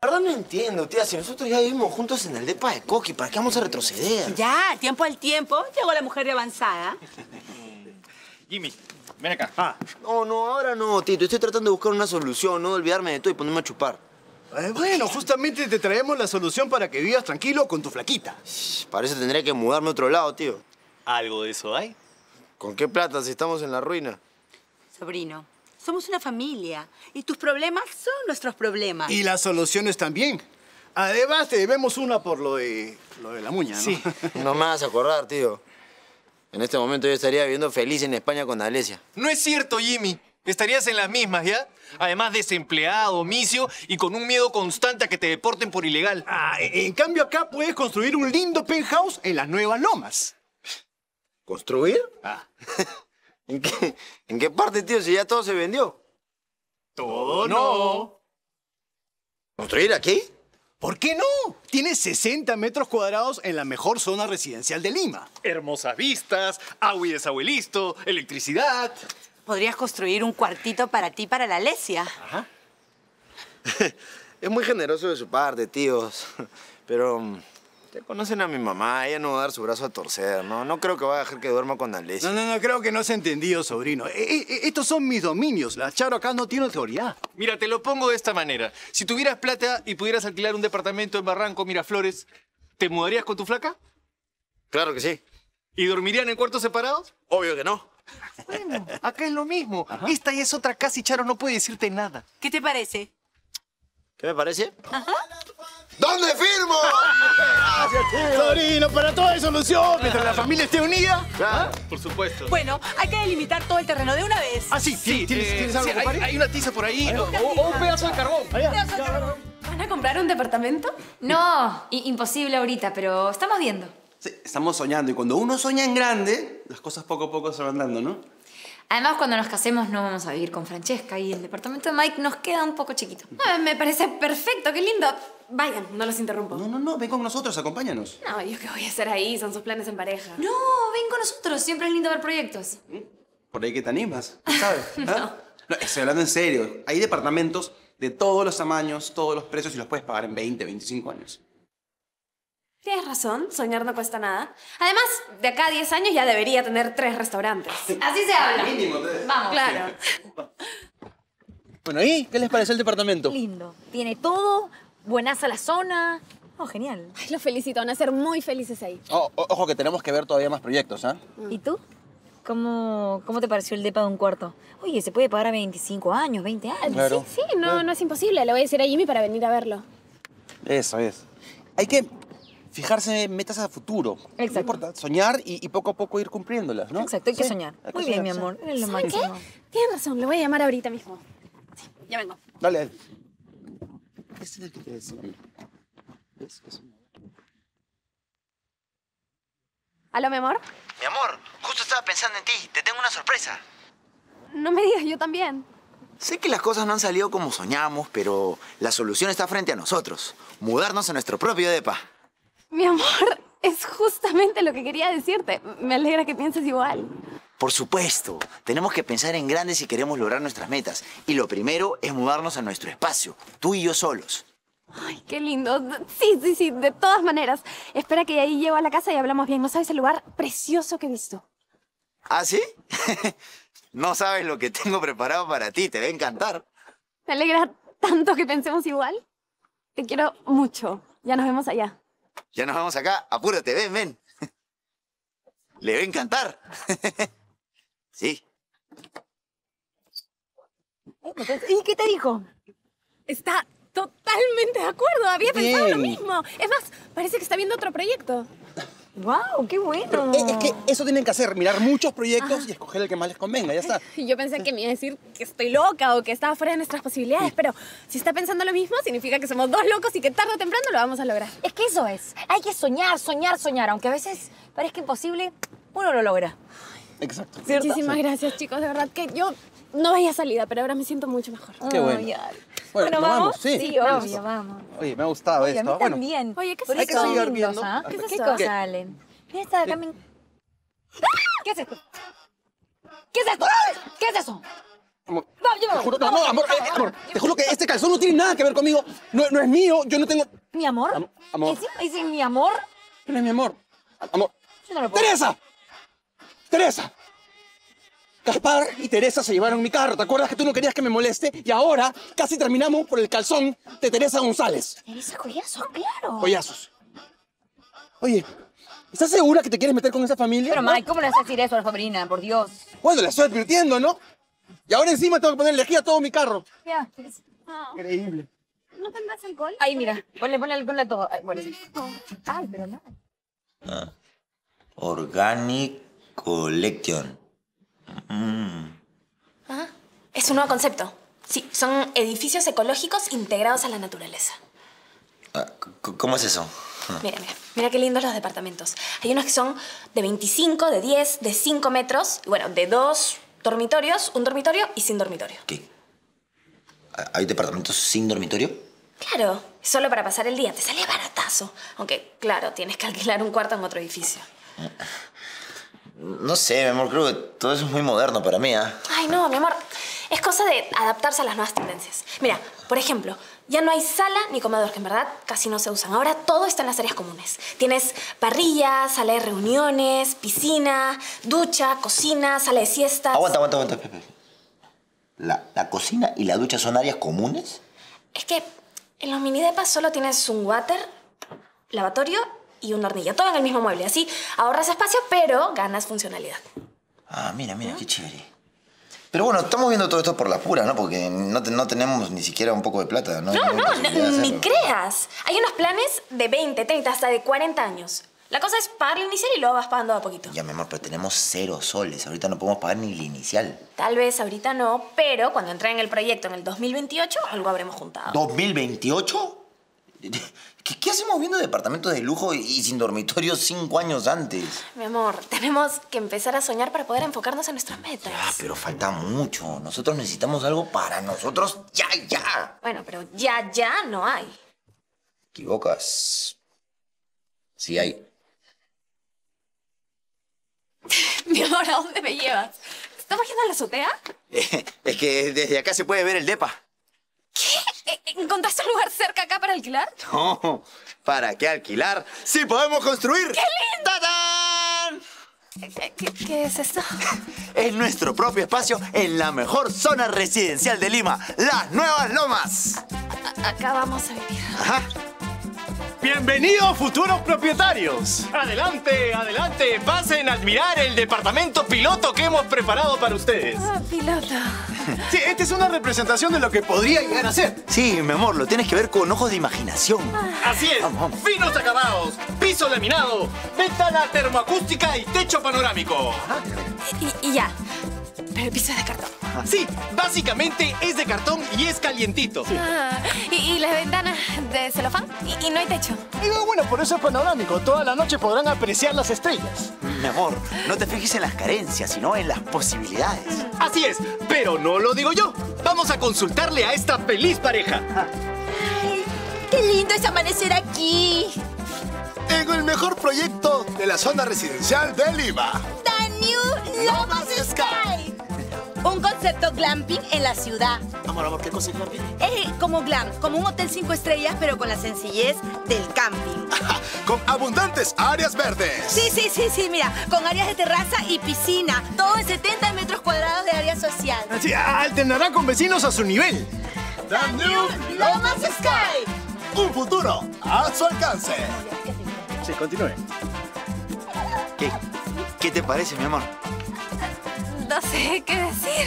La verdad no entiendo, tía. Si nosotros ya vivimos juntos en el depa de Coqui, ¿para qué vamos a retroceder? Ya, tiempo al tiempo, llegó la mujer de avanzada. Jimmy, ven acá. No, ahora no, Tito. Estoy tratando de buscar una solución, no de olvidarme de todo y ponerme a chupar. Bueno, justamente te traemos la solución para que vivas tranquilo con tu flaquita. Para eso tendría que mudarme a otro lado, tío. ¿Algo de eso hay? ¿Con qué plata si estamos en la ruina? Sobrino, somos una familia y tus problemas son nuestros problemas. Y las soluciones también. Además, te debemos una por lo de la muña, ¿no? Sí. No me vas a acordar, tío. En este momento yo estaría viviendo feliz en España con Alesia. No es cierto, Jimmy. Estarías en las mismas, ¿ya? Además, desempleado, misio y con un miedo constante a que te deporten por ilegal. En cambio, acá puedes construir un lindo penthouse en las Nuevas Lomas. ¿Construir? ¿En qué parte, tío? Si ya todo se vendió. Todo no. ¿Construir aquí? ¿Por qué no? Tienes 60 metros cuadrados en la mejor zona residencial de Lima. Hermosas vistas, agua y desabuelisto, electricidad. Podrías construir un cuartito para ti, para la Alesia. Ajá. Es muy generoso de su parte, tíos. Pero ya conocen a mi mamá, ella no va a dar su brazo a torcer, ¿no? No creo que vaya a dejar que duerma con Alesia. No, creo que no se ha entendido, sobrino. Estos son mis dominios. La Charo acá no tiene autoridad. Mira, te lo pongo de esta manera. Si tuvieras plata y pudieras alquilar un departamento en Barranco, Miraflores, ¿te mudarías con tu flaca? Claro que sí. ¿Y dormirían en cuartos separados? Obvio que no. Bueno, acá es lo mismo. Esta ya es otra casa y Charo no puede decirte nada. ¿Qué te parece? ¿Qué me parece? ¿Dónde firmo? Sobrino, para todo hay solución. Mientras la familia esté unida. Claro. Por supuesto. Bueno, hay que delimitar todo el terreno de una vez. Ah, sí. ¿Tienes algo, sí, compadre? hay una tiza por ahí o un pedazo de carbón. ¿Van a comprar un departamento? No, imposible ahorita, pero estamos viendo. Sí, estamos soñando y cuando uno sueña en grande, las cosas poco a poco se van dando, ¿no? Además, cuando nos casemos no vamos a vivir con Francesca y el departamento de Mike nos queda un poco chiquito. Me parece perfecto, qué lindo. Vayan, no los interrumpo. No, ven con nosotros, acompáñanos. No, ¿yo qué voy a hacer ahí? Son sus planes en pareja. No, ven con nosotros, siempre es lindo ver proyectos. Por ahí que te animas, ¿sabes? No, estoy hablando en serio. Hay departamentos de todos los tamaños, todos los precios y los puedes pagar en 20, 25 años. Tienes razón, soñar no cuesta nada. Además, de acá a 10 años ya debería tener 3 restaurantes. Así se habla. Mínimo. Vamos. Claro. Bueno, ¿y qué les pareció el departamento? Lindo. Tiene todo, buenaza la zona. Oh, genial. Ay, los felicito, van a ser muy felices ahí. Ojo que tenemos que ver todavía más proyectos, ¿ah? ¿Y tú? ¿Cómo te pareció el depa de un cuarto? Oye, se puede pagar a 25 años, 20 años. Claro. Sí, no es imposible. Le voy a decir a Jimmy para venir a verlo. Eso es. Hay que fijarse metas a futuro. Exacto. No importa, soñar y poco a poco ir cumpliéndolas, ¿no? Exacto, hay que Sí, soñar. hay que Muy bien, soñar, mi sí. amor. Eres lo ¿Saben máximo. qué? Tienes razón, le voy a llamar ahorita mismo. Sí, ya vengo. Dale. Ese es el que te decía. ¿Ves? ¿Aló, mi amor? Mi amor, justo estaba pensando en ti. Te tengo una sorpresa. No me digas, yo también. Sé que las cosas no han salido como soñamos, pero la solución está frente a nosotros. Mudarnos a nuestro propio depa. Mi amor, es justamente lo que quería decirte. Me alegra que pienses igual. Por supuesto, tenemos que pensar en grande si queremos lograr nuestras metas. Y lo primero es mudarnos a nuestro espacio, tú y yo solos. Ay, qué lindo. Sí, de todas maneras. Espera que ahí llego a la casa y hablamos bien. No sabes el lugar precioso que he visto. ¿Ah, sí? No sabes lo que tengo preparado para ti, te va a encantar. Me alegra tanto que pensemos igual. Te quiero mucho. Ya nos vemos allá. Ya nos vamos acá, apúrate, ven. Le va a encantar. Sí. ¿Y qué te dijo? Está totalmente de acuerdo. Había pensado lo mismo. Es más, parece que está viendo otro proyecto. ¡Wow! ¡Qué bueno! Es que eso tienen que hacer, mirar muchos proyectos y escoger el que más les convenga, ya está. Y yo pensé que me iba a decir que estoy loca o que estaba fuera de nuestras posibilidades, pero si está pensando lo mismo, significa que somos dos locos y que tarde o temprano lo vamos a lograr. Es que eso es. Hay que soñar. Aunque a veces parezca imposible, uno lo logra. Exacto. ¿Cierto? Muchísimas gracias, chicos. De verdad que yo no veía salida, pero ahora me siento mucho mejor. Qué bueno. Ay, Bueno, ¿nos ¿vamos? Sí, Sí, obvio, vamos. Oye, me ha gustado Oye, a esto. mí también. Oye, ¿qué es Por eso? Hay que eso seguir lindos, viendo. ¿ah? ¿Qué es ¿Qué eso? cosa, ¿Qué? Allen? Mira esta de acá. ¿Qué es esto? ¿Qué es esto? Amor, No, llévalo. te juro, no, amor, te juro que este calzón no tiene nada que ver conmigo. No es mío, yo no tengo... ¿Mi amor? Amor. ¿Encima dice mi amor? No es mi amor. Amor. Yo no lo puedo. ¡Teresa! ¡Teresa! Gaspar y Teresa se llevaron mi carro. ¿Te acuerdas que tú no querías que me moleste? Y ahora casi terminamos por el calzón de Teresa González. Teresa Collazos, claro. Collazos. Oye, ¿estás segura que te quieres meter con esa familia? Pero, Mike, ¿cómo le vas a decir eso a la sobrina? Por Dios. Bueno, le estoy advirtiendo, ¿no? Y ahora encima tengo que poner lejía a todo mi carro. Ya. Increíble. ¿No tendrás alcohol? Ahí, mira. Ponle todo. Ay, bueno, sí. Ay, pero no. Organic Collection. Es un nuevo concepto. Sí, son edificios ecológicos integrados a la naturaleza. ¿Cómo es eso? Mira qué lindos los departamentos. Hay unos que son de 25, de 10, de 5 metros, y bueno, de 2 dormitorios, un dormitorio y sin dormitorio. ¿Qué? ¿Hay departamentos sin dormitorio? Claro, solo para pasar el día. Te sale baratazo. Aunque, claro, tienes que alquilar un cuarto en otro edificio. No sé, mi amor, creo que todo eso es muy moderno para mí, ¿ah? Ay, no, mi amor. Es cosa de adaptarse a las nuevas tendencias. Mira, por ejemplo, ya no hay sala ni comedor, que en verdad casi no se usan. Ahora todo está en las áreas comunes. Tienes parrilla, sala de reuniones, piscina, ducha, cocina, sala de siestas. Aguanta, Pepe. ¿La cocina y la ducha son áreas comunes? Es que en los minidepas solo tienes un water, lavatorio y una hornilla. Todo en el mismo mueble. Así ahorras espacio, pero ganas funcionalidad. Ah, mira, qué chévere. Pero bueno, estamos viendo todo esto por las puras, ¿no? Porque no tenemos ni siquiera un poco de plata, ¿no? No, ni creas. Hay unos planes de 20, 30, hasta de 40 años. La cosa es pagar la inicial y luego vas pagando a poquito. Ya, mi amor, pero tenemos 0 soles. Ahorita no podemos pagar ni la inicial. Tal vez ahorita no, pero cuando entré en el proyecto en el 2028, algo habremos juntado. ¿2028? ¿Qué hacemos viendo departamentos de lujo y sin dormitorio 5 años antes? Mi amor, tenemos que empezar a soñar para poder enfocarnos en nuestras metas. Ya, pero falta mucho. Nosotros necesitamos algo para nosotros ya. Bueno, pero ya no hay. ¿Te equivocas? Sí hay. Mi amor, ¿a dónde me llevas? ¿Estamos yendo a la azotea? Es que desde acá se puede ver el depa. ¿Qué? ¿Encontraste un lugar cerca acá para alquilar? No, ¿para qué alquilar? ¡Sí podemos construir! ¡Qué lindo! ¡Tadán! ¿Qué es esto? Es nuestro propio espacio en la mejor zona residencial de Lima, Las Nuevas Lomas. Acá vamos a vivir. Ajá. Bienvenidos, futuros propietarios. Adelante, pasen a admirar el departamento piloto que hemos preparado para ustedes. Piloto. Sí, esta es una representación de lo que podría llegar a ser. Sí, mi amor, lo tienes que ver con ojos de imaginación. Así es, finos acabados, piso laminado, ventana termoacústica y techo panorámico. Y ya. Pero el piso es de cartón. Sí, básicamente es de cartón y es calientito. ¿Y las ventanas de celofán? ¿Y no hay techo? Digo, bueno, por eso es panorámico. Toda la noche podrán apreciar las estrellas. Mi amor, no te fijes en las carencias, sino en las posibilidades. Así es, pero no lo digo yo. Vamos a consultarle a esta feliz pareja. ¡Ay, qué lindo es amanecer aquí! En el mejor proyecto de la zona residencial de Lima. The New Lomas Sky. Un concepto glamping en la ciudad. Amor, ¿qué cosa es glamping? Es como glam, como un hotel 5 estrellas, pero con la sencillez del camping. Con abundantes áreas verdes. Sí, mira, con áreas de terraza y piscina. Todo en 70 metros cuadrados de área social. Así, alternarán con vecinos a su nivel. The New Lomas Sky. Un futuro a su alcance. Sí, continúe. ¿Qué te parece, mi amor? No sé qué decir.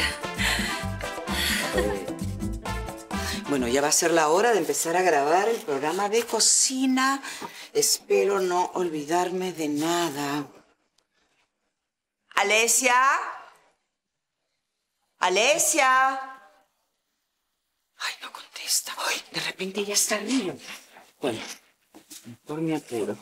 Bueno, ya va a ser la hora de empezar a grabar el programa de cocina. Espero no olvidarme de nada. ¡Alesia! ¡Alesia! Ay, no contesta. Ay, de repente ya está el niño. Bueno, por mi apuro.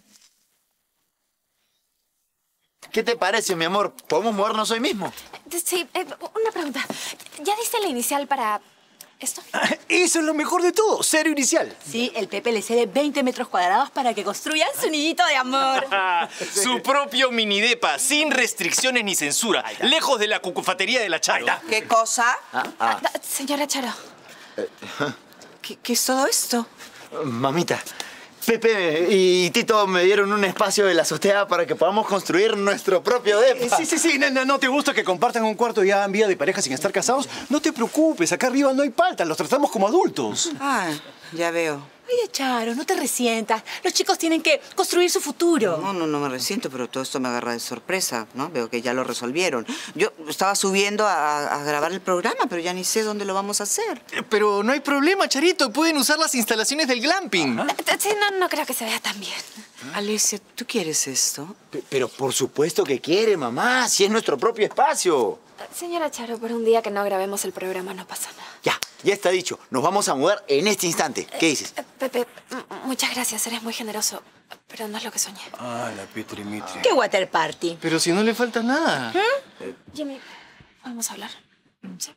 ¿Qué te parece, mi amor? ¿Podemos movernos hoy mismo? Sí, una pregunta. ¿Ya diste la inicial para ¿Esto? Eso es lo mejor de todo, cero inicial. Sí, el Pepe le cede 20 metros cuadrados para que construyan su nidito de amor. Su propio minidepa, sin restricciones ni censura, lejos de la cucufatería de la Charo. ¿Qué cosa? Señora Charo. ¿Qué es todo esto? Mamita, Pepe y Tito me dieron un espacio de la azotea para que podamos construir nuestro propio depa. Sí. ¿No te gusta que compartan un cuarto ya en vida de pareja sin estar casados? No te preocupes, acá arriba no hay palta, los tratamos como adultos. Ah, ya veo. Oye, Charo, no te resientas. Los chicos tienen que construir su futuro. No me resiento, pero todo esto me agarra de sorpresa, ¿no? Veo que ya lo resolvieron. Yo estaba subiendo a grabar el programa, pero ya ni sé dónde lo vamos a hacer. Pero no hay problema, Charito. Pueden usar las instalaciones del glamping. Sí, no creo que se vea tan bien. Alicia, ¿tú quieres esto? Pero por supuesto que quiere, mamá, si es nuestro propio espacio. Señora Charo, por un día que no grabemos el programa no pasa nada. Ya está dicho. Nos vamos a mudar en este instante. ¿Qué dices? Pepe, muchas gracias. Eres muy generoso. Pero no es lo que soñé. Ah, la Petrimitri. ¿Qué water party? Pero si no le falta nada. Jimmy, ¿vamos a hablar? Sí.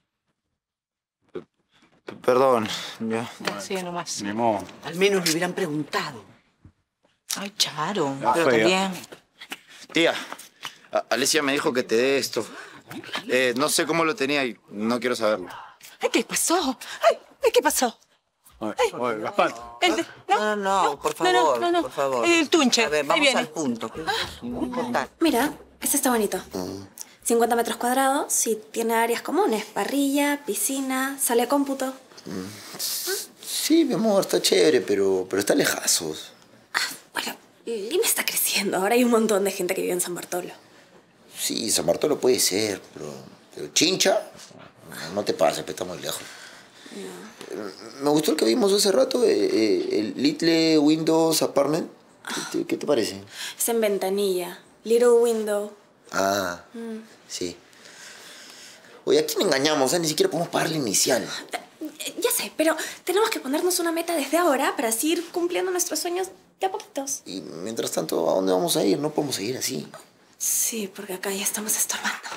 Perdón, ya. Sí, nomás. Ni modo. Al menos le hubieran preguntado. Ay, Charo, pero fea. también... Tía, Alicia me dijo que te dé esto. No sé cómo lo tenía y no quiero saberlo. Ay, ¿qué pasó? Ay, ¿qué pasó? Oye, Gaspar. No, por favor, no. por favor. El tunche, A ver, ahí vamos viene. al punto. No importa. Mira, este está bonito. 50 metros cuadrados y tiene áreas comunes. Parrilla, piscina, sala de cómputo. Sí, mi amor, está chévere, pero está lejazos. Bueno, Lima está creciendo. Ahora hay un montón de gente que vive en San Bartolo. Sí, San Bartolo puede ser, pero Chincha, no te pases, pero está muy lejos. Me gustó el que vimos hace rato, el Little Windows Apartment. ¿Qué te parece? Es en Ventanilla. Little Window. Ah, sí. Oye, ¿a quién engañamos? Ni siquiera podemos pagar la inicial. Ya sé, pero tenemos que ponernos una meta desde ahora para así ir cumpliendo nuestros sueños de a poquitos. Y mientras tanto, ¿a dónde vamos a ir? No podemos seguir así. Sí, porque acá ya estamos estorbando.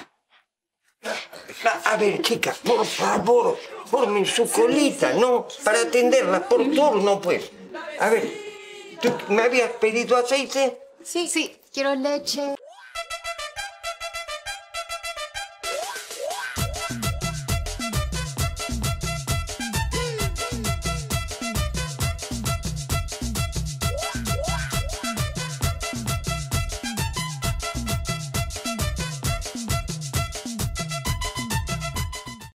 A ver, chica, por favor, formen su colita, ¿no? Para atenderla por turno, pues. A ver, ¿tú me habías pedido aceite? Sí, quiero leche.